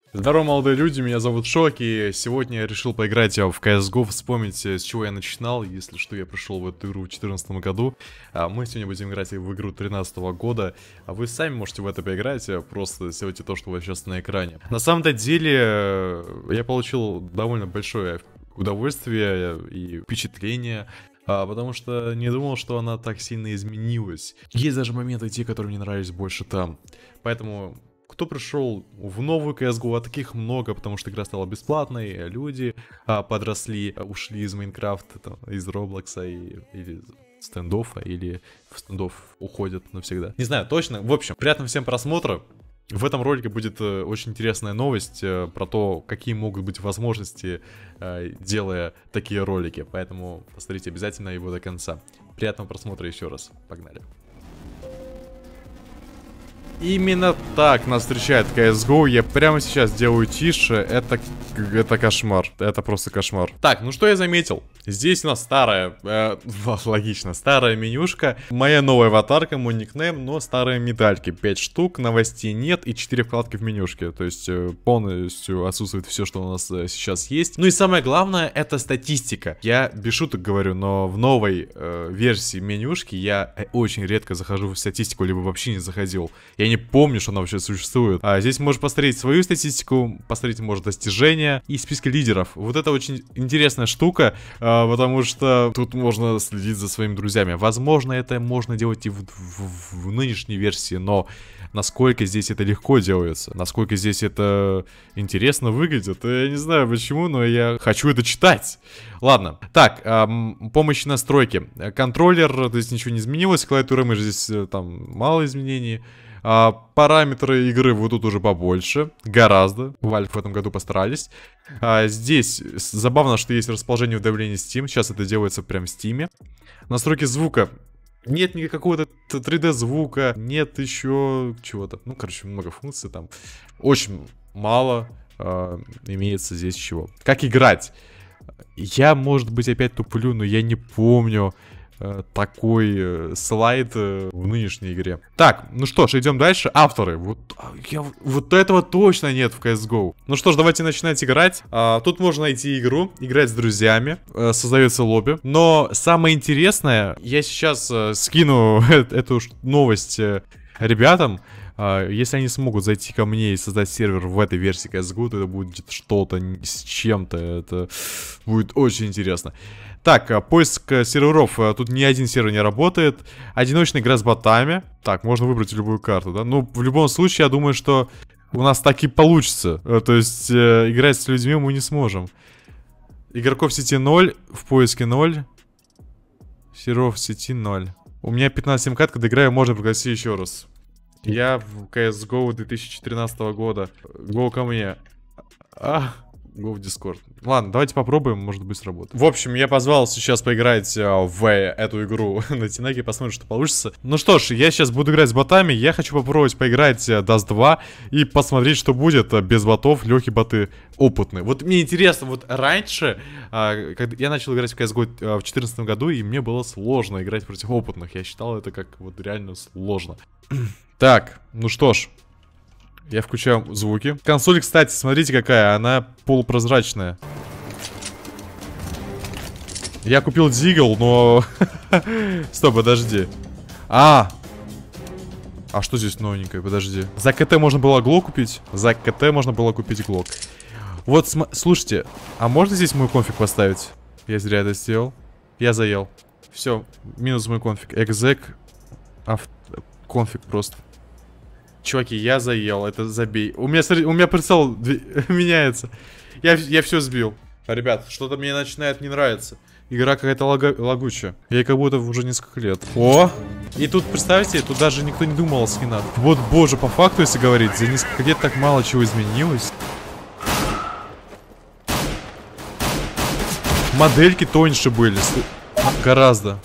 Здорово, молодые люди, меня зовут Шок, и сегодня я решил поиграть в CSGO, вспомнить, с чего я начинал. Если что, я пришел в эту игру в 2014 году. Мы сегодня будем играть в игру 2013 года. Вы сами можете в это поиграть, просто сделайте то, что у вас сейчас на экране. На самом-то деле, я получил довольно большое удовольствие и впечатление, потому что не думал, что она так сильно изменилась. Есть даже моменты те, которые мне нравились больше там. Поэтому... Кто пришел в новую CSGO, а таких много, потому что игра стала бесплатной, люди подросли, ушли из Майнкрафта, из Роблокса или стендоффа, или в стендофф уходят навсегда. Не знаю точно. В общем, приятного всем просмотра. В этом ролике будет очень интересная новость про то, какие могут быть возможности, делая такие ролики. Поэтому посмотрите обязательно его до конца. Приятного просмотра еще раз. Погнали. Именно так нас встречает CSGO. Я прямо сейчас делаю тише. Это кошмар. Это просто кошмар. Так, ну что я заметил? Здесь у нас старая, логично, старая менюшка. Моя новая аватарка, мой никнейм, но старые медальки. 5 штук, новостей нет и 4 вкладки в менюшке. То есть полностью отсутствует все, что у нас сейчас есть. Ну и самое главное, это статистика. Я без шуток говорю, но в новой версии менюшки я очень редко захожу в статистику, либо вообще не заходил. Я не помню, что она вообще существует. А здесь можешь посмотреть свою статистику, посмотреть, может, достижения и списки лидеров. Вот это очень интересная штука, потому что тут можно следить за своими друзьями. Возможно, это можно делать и в нынешней версии, но насколько здесь это легко делается, насколько здесь это интересно выглядит, я не знаю почему, но я хочу это читать. Ладно, так, помощь настройки. Контроллер, здесь ничего не изменилось, клавиатура мыши здесь там мало изменений. Параметры игры вот тут уже побольше, гораздо. Valve в этом году постарались. Здесь забавно, что есть расположение уведомлений Steam. Сейчас это делается прям в Steam. Настройки звука. Нет никакого-то 3D звука. Нет еще чего-то. Ну, короче, много функций там. Очень мало имеется здесь чего. Как играть? Я, может быть, опять туплю, но я не помню такой слайд в нынешней игре. Так, ну что ж, идем дальше. Авторы. Вот этого точно нет в CSGO. Ну что ж, давайте начинать играть. Тут можно найти игру, играть с друзьями. Создается лобби. Но самое интересное, я сейчас скину эту новость ребятам. Если они смогут зайти ко мне и создать сервер в этой версии CSGO, то это будет что-то с чем-то. Это будет очень интересно. Так, поиск серверов. Тут ни один сервер не работает. Одиночная игра с ботами. Так, можно выбрать любую карту, да? Ну, в любом случае, я думаю, что у нас так и получится. То есть, играть с людьми мы не сможем. Игроков в сети 0, в поиске 0. Серверов в сети 0. У меня 15 сим-карт, когда играю, можно пригласить еще раз. Я в CSGO 2013 года. Go ко мне. Go в Discord. Ладно, давайте попробуем, может быть, сработает. В общем, я позвал сейчас поиграть в эту игру на Тинеге, посмотрим, что получится. Ну что ж, я сейчас буду играть с ботами. Я хочу попробовать поиграть Dust 2 и посмотреть, что будет без ботов. Легкие боты опытные. Вот мне интересно, вот раньше, когда я начал играть в CSGO в 2014 году, и мне было сложно играть против опытных. Я считал это как вот реально сложно. Так, ну что ж. Я включаю звуки. Консоль, кстати, смотрите какая. Она полупрозрачная. Я купил Дигл, но... Стоп, подожди. А что здесь новенькое? Подожди. За КТ можно было глок купить? За КТ можно было купить глок. Вот, слушайте. А можно здесь мой конфиг поставить? Я зря это сделал. Я заел. Все, минус мой конфиг. Экзек. Конфиг просто. Чуваки, я заел, это забей. У меня прицел меняется. Я все сбил. Ребят, что-то мне начинает не нравиться. Игра какая-то лагучая. Я как будто уже несколько лет. О! И тут, представьте, тут даже никто не думал о скинах. Вот, боже, по факту, если говорить, за несколько лет так мало чего изменилось. Модельки тоньше были. Гораздо.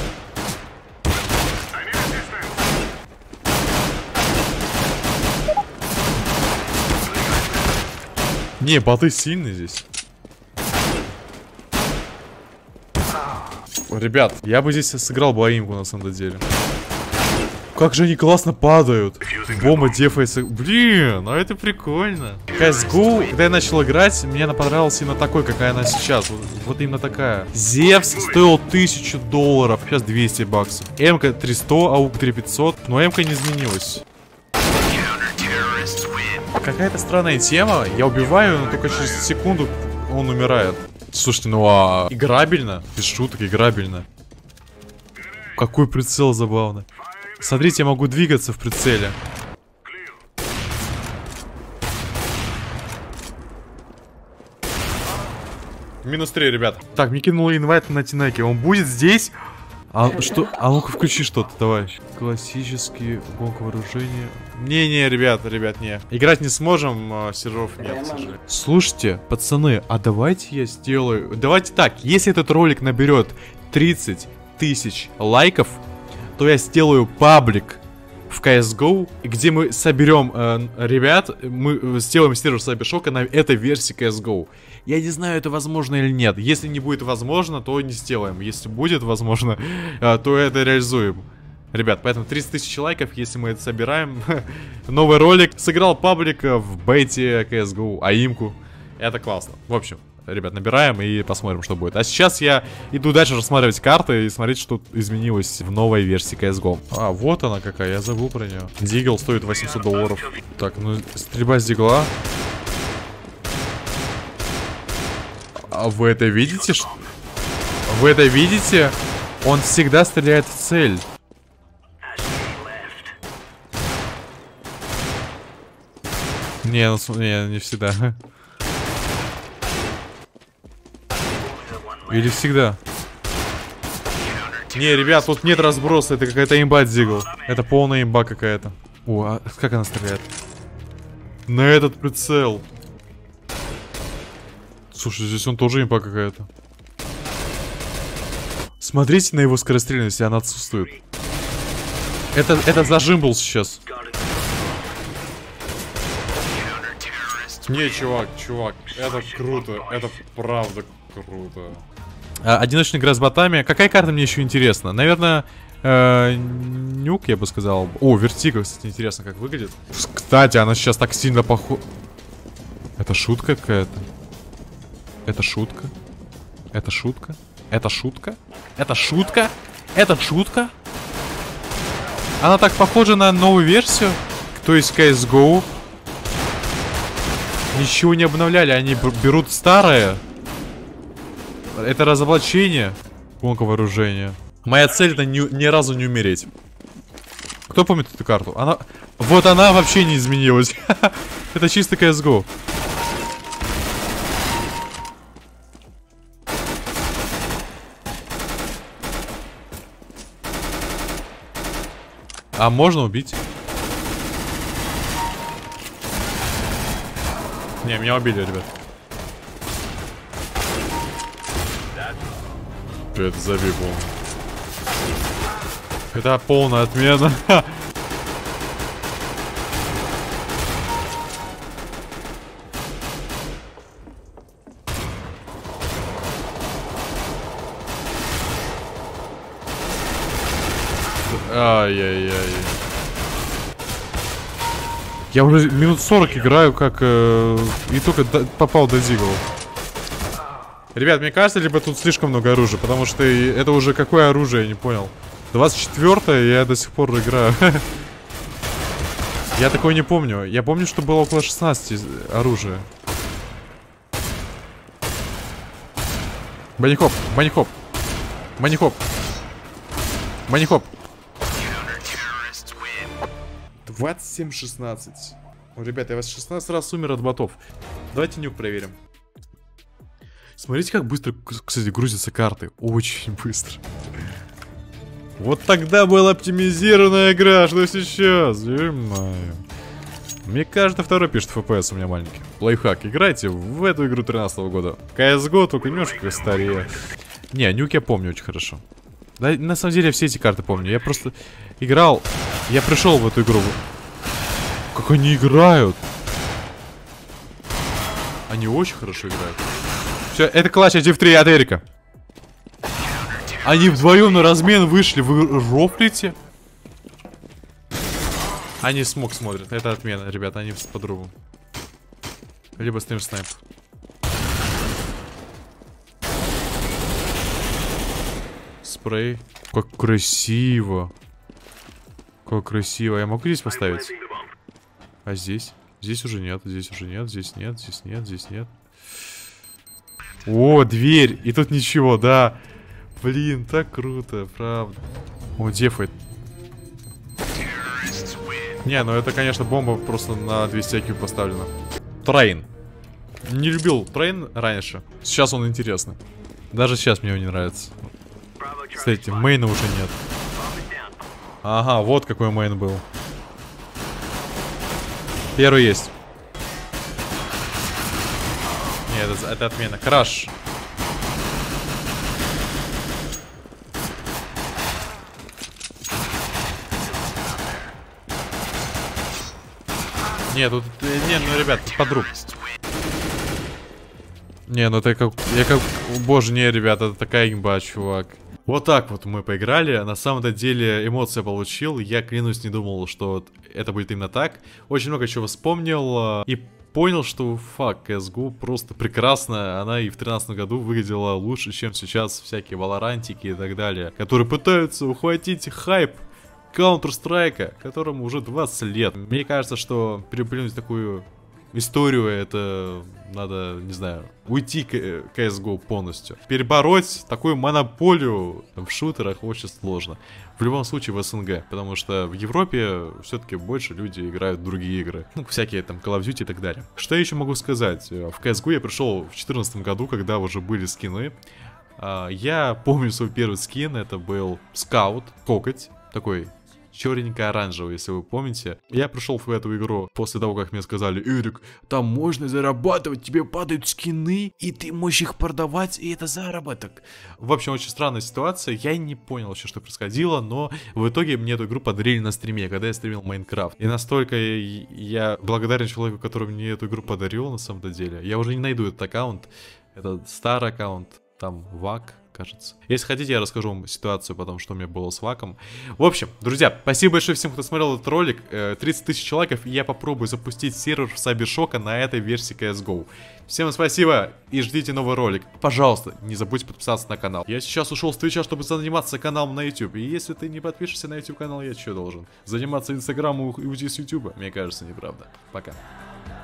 Не, боты сильные здесь. Ребят, я бы здесь сыграл бы аимку на самом деле. как же они классно падают. Бомба дефается. Блин, ну это прикольно. CSGO, когда я начал играть, мне она понравилась именно такой, какая она сейчас. Вот именно такая. Зевс стоил $1000, сейчас 200 баксов. М-ка 300, АУК 3500, но М-ка не изменилась. Какая-то странная тема. Я убиваю, но только через секунду он умирает. Слушайте, ну а играбельно? Без шуток, играбельно. Какой прицел забавный. Смотрите, я могу двигаться в прицеле. -3, ребят. Так, мне кинул инвайт на Тинеке. Он будет здесь? А что? А ну-ка включи что-то, давай. Классический гонка вооружения. Не-не, ребят, не. Играть не сможем, серверов нет, к сожалению. Слушайте, пацаны, а давайте я сделаю... Давайте так, если этот ролик наберет 30 тысяч лайков, то я сделаю паблик в CSGO, где мы соберем ребят, мы сделаем сервер Cybershock на этой версии CSGO. Я не знаю, это возможно или нет. Если не будет возможно, то не сделаем. Если будет возможно, то это реализуем. Ребят, поэтому 30 тысяч лайков, если мы это собираем. Новый ролик. Сыграл паблик в бете CSGO, АИМку. Это классно. В общем, ребят, набираем и посмотрим, что будет. А сейчас я иду дальше рассматривать карты и смотреть, что изменилось в новой версии CSGO. А, вот она какая, я забыл про нее. Дигл стоит $800. Так, ну, стрельба с дигла. А вы это видите? Вы это видите? Он всегда стреляет в цель. Не, ну, не всегда. Или всегда? Не, ребят, тут нет разброса, это какая-то имба Дигл. Это полная имба какая-то. О, а как она стреляет? На этот прицел. Слушай, здесь он тоже имба какая-то. Смотрите на его скорострельность, она отсутствует. Это зажим был сейчас. Не, чувак, это круто, это правда круто. Одиночная игра с ботами. Какая карта мне еще интересна? Наверное, нюк, я бы сказал. О, вертика, кстати, интересно, как выглядит. Кстати, она сейчас так сильно похожа. Это шутка какая-то? Это шутка? Это шутка? Это шутка? Это шутка? Это шутка? Она так похожа на новую версию, то есть CSGO. Ничего не обновляли, они берут старое. Это разоблачение. Гонка вооружения. Моя цель это ни разу не умереть. Кто помнит эту карту? Она... Вот она вообще не изменилась. Это чисто CSGO. А можно убить? Не, меня убили, ребят. Это забей полный. Это полная отмена. Ай-яй-яй. Я уже минут 40 играю, как и только попал до Дигла. Ребят, мне кажется, либо тут слишком много оружия, потому что это уже какое оружие, я не понял. 24-е, я до сих пор играю. Я такое не помню. Я помню, что было около 16 оружия. Банихоп, банихоп. Банихоп. Банихоп. 27-16. Ребята, я вас 16 раз умер от ботов. Давайте нюк проверим. Смотрите, как быстро, кстати, грузятся карты. Очень быстро. Вот тогда была оптимизированная игра, что сейчас? Ё-моё. Мне кажется, второй пишет FPS у меня маленький. Лайфхак, играйте в эту игру 13-го года. CSGO только немножко старее. Не, нюк я помню очень хорошо. Да, на самом деле, все эти карты помню. Я просто играл. Я пришел в эту игру. Как они играют. Они очень хорошо играют. Все, это клатч 1-3 от Эрика. Они вдвоем на размен вышли. Вы рофлите? Они смог смотрят. Это отмена, ребята, они по-другому. Либо стрим снайп. Спрей. Как красиво. Как красиво. Я могу здесь поставить? А здесь? Здесь уже нет, здесь уже нет, здесь нет, здесь нет, здесь нет. О, дверь! И тут ничего, да. Блин, так круто, правда. О, дефает. Не, ну это, конечно, бомба просто на 200 IQ поставлена. Трейн. Не любил Трейн раньше. Сейчас он интересный. Даже сейчас мне его не нравится. Кстати, мейна уже нет. Ага, вот какой мейн был. Первый есть. Нет, это отмена. Краш. Не, тут... Не, ну, ребят, тут подруг. Не, ну это как... Я как... Боже, не, ребята, это такая имба, чувак. Вот так вот мы поиграли. На самом-то деле эмоции получил. Я, клянусь, не думал, что это будет именно так. Очень много чего вспомнил. И понял, что, фак, CSGO просто прекрасно. Она и в 2013 году выглядела лучше, чем сейчас всякие валорантики и так далее. Которые пытаются ухватить хайп Counter-Strike, которому уже 20 лет. Мне кажется, что переплюнуть такую историю, это надо, не знаю, уйти к CSGO полностью. Перебороть такую монополию в шутерах очень сложно. В любом случае в СНГ, потому что в Европе все-таки больше люди играют в другие игры. Ну, всякие там Call of Duty и так далее. Что я еще могу сказать? В CSGO я пришел в 2014 году, когда уже были скины. Я помню свой первый скин, это был Скаут, Кокоть, такой... черненько-оранжевый, если вы помните. Я пришел в эту игру после того, как мне сказали: Эрик, там можно зарабатывать, тебе падают скины, и ты можешь их продавать, и это заработок. В общем, очень странная ситуация, я не понял вообще, что происходило, но в итоге мне эту игру подарили на стриме, когда я стримил Майнкрафт. И настолько я благодарен человеку, который мне эту игру подарил, на самом деле. Я уже не найду этот аккаунт, это старый аккаунт, там ВАК, кажется. Если хотите, я расскажу вам ситуацию потом, что у меня было с ваком. В общем, друзья, спасибо большое всем, кто смотрел этот ролик. 30 тысяч лайков, и я попробую запустить сервер в Cybershock на этой версии CSGO. Всем спасибо и ждите новый ролик. Пожалуйста, не забудьте подписаться на канал. Я сейчас ушел с Твича, чтобы заниматься каналом на YouTube. И если ты не подпишешься на YouTube канал, я что должен? Заниматься Инстаграмом и уйти с YouTube? Мне кажется, неправда. Пока.